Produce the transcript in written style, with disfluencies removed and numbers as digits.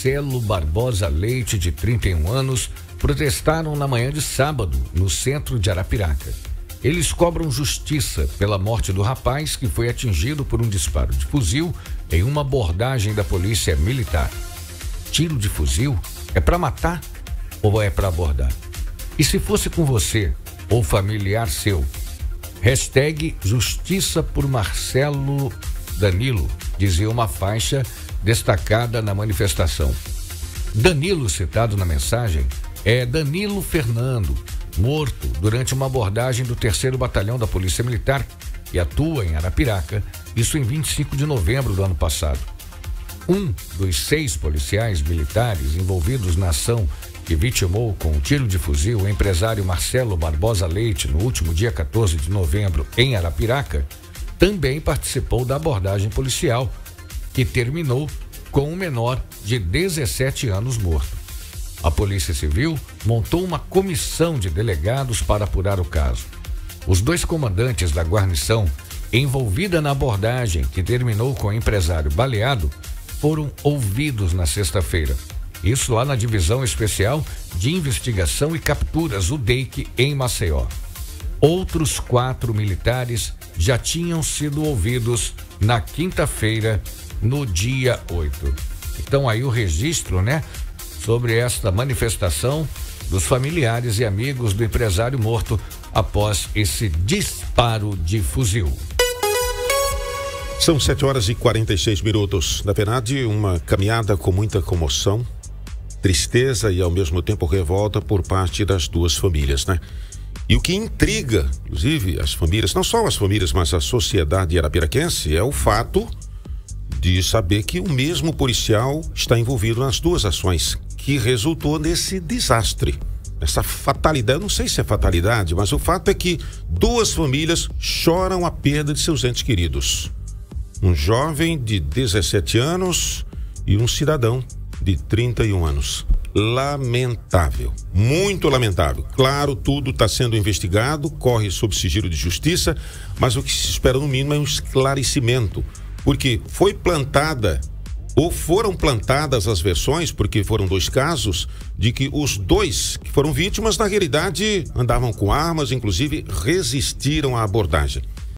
Marcelo Barbosa Leite, de 31 anos, protestaram na manhã de sábado, no centro de Arapiraca. Eles cobram justiça pela morte do rapaz que foi atingido por um disparo de fuzil em uma abordagem da polícia militar. Tiro de fuzil é para matar ou é para abordar? E se fosse com você ou familiar seu? Hashtag Justiça por Marcelo Danilo, dizia uma faixa destacada na manifestação. Danilo, citado na mensagem, é Danilo Fernando, morto durante uma abordagem do 3º Batalhão da Polícia Militar, que atua em Arapiraca, isso em 25 de novembro do ano passado. Um dos 6 policiais militares envolvidos na ação que vitimou com um tiro de fuzil o empresário Marcelo Barbosa Leite no último dia 14 de novembro em Arapiraca, também participou da abordagem policial, que terminou com um menor de 17 anos morto. A Polícia Civil montou uma comissão de delegados para apurar o caso. Os 2 comandantes da guarnição envolvida na abordagem, que terminou com o empresário baleado, foram ouvidos na sexta-feira. Isso lá na Divisão Especial de Investigação e Capturas, o DEIC, em Maceió. Outros 4 militares já tinham sido ouvidos na quinta-feira, no dia 8. Então aí o registro, sobre esta manifestação dos familiares e amigos do empresário morto após esse disparo de fuzil. São 7h46. Na verdade, uma caminhada com muita comoção, tristeza e ao mesmo tempo revolta por parte das 2 famílias, E o que intriga, inclusive, as famílias, não só as famílias, mas a sociedade arapiraquense, é o fato de saber que o mesmo policial está envolvido nas 2 ações que resultou nesse desastre, essa fatalidade. Não sei se é fatalidade, mas o fato é que 2 famílias choram a perda de seus entes queridos. Um jovem de 17 anos e um cidadão de 31 anos. Lamentável, muito lamentável. Claro, tudo está sendo investigado, corre sob sigilo de justiça, mas o que se espera no mínimo é um esclarecimento, porque foi plantada ou foram plantadas as versões, porque foram 2 casos, de que os 2 que foram vítimas, na realidade, andavam com armas, inclusive resistiram à abordagem.